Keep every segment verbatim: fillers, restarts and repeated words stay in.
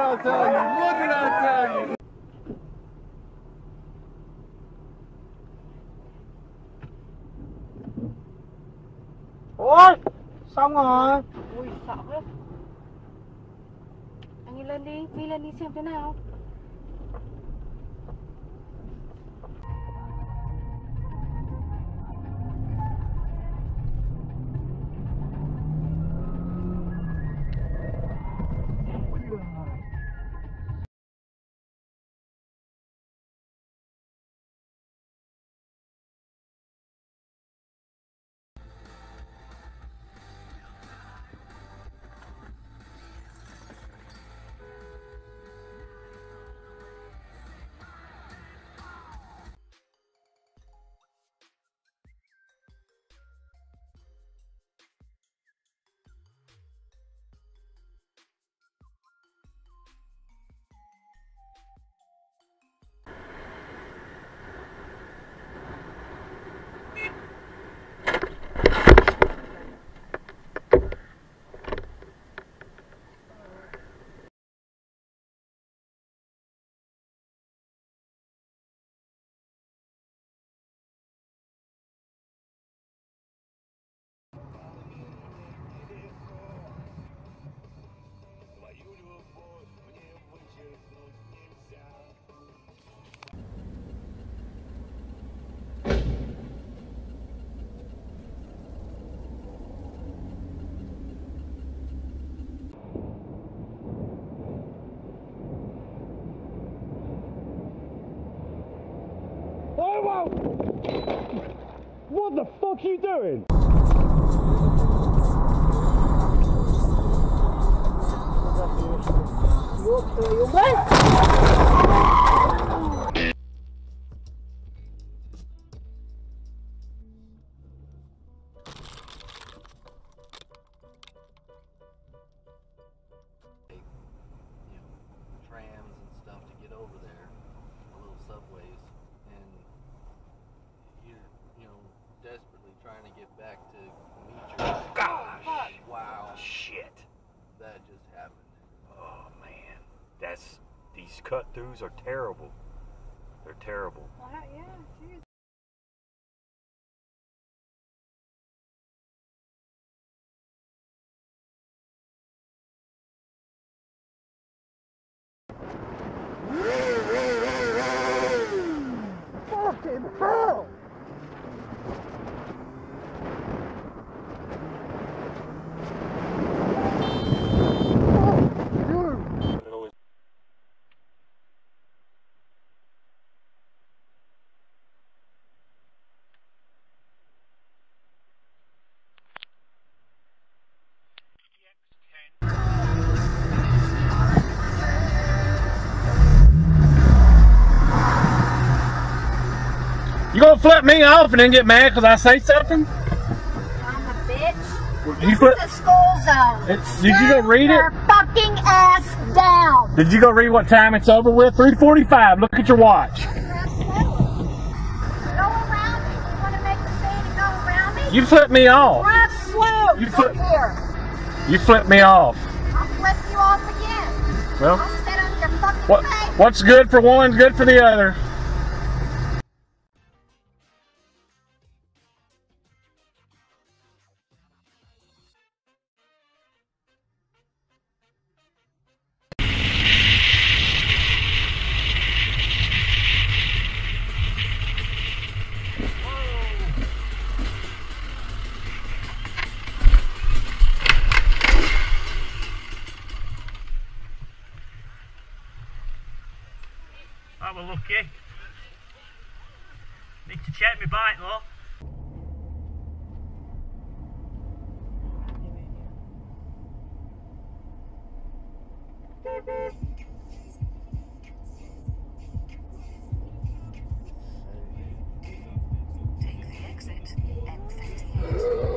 I tell you? What did I tell you? Ôi, xong rồi. Ui sợ thế. Anh đi lên đi, đi lên đi xem thế nào. Whoa, whoa! What the fuck are you doing? Trams and stuff to get over there, the little subways, and you're, you know, desperately trying to get back to meet your... Gosh! Wow. Shit! That just happened. Oh man, that's, these cut-throughs are terrible. They're terrible. Well, yeah, geez. Fucking hell! You gonna flip me off and then get mad because I say something? I'm a bitch. You This flip, is a school zone. it's, did you go read Your it? fucking ass down. Did you go read what time it's over with? three forty-five. Look at your watch. Drive slowly. Go around me. You want to make a scene and go around me? You flipped me off. Drive slow. You Look flip- here. You flipped me off. I'll flip you off again. Well, I'll sit on your fucking what, face. what's good for one's good for the other. That was lucky. Need to check my bike though. Take the exit M fifty-eight.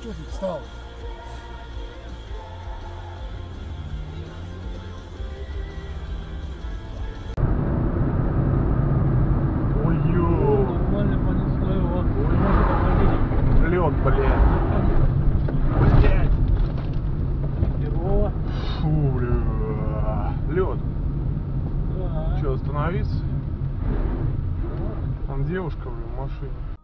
Что ты встал? Ой-ё! Нормально понесло его. Лед, блядь. Блядь. Его. Фу, бля. Лед. Да. Че, остановиться? Там девушка, блин, в машине.